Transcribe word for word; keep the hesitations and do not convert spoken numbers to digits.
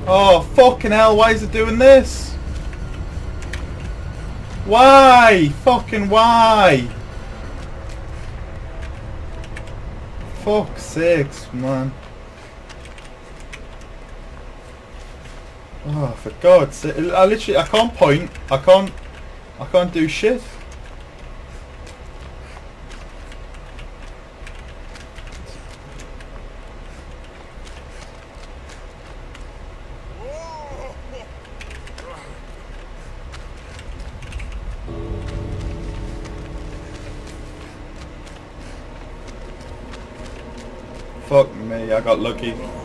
Oh, fucking hell, why is it doing this? Why? Fucking why? Fuck's sakes, man. Oh, for God's sake. I literally, I can't point. I can't, I can't do shit. Fuck me, I got lucky.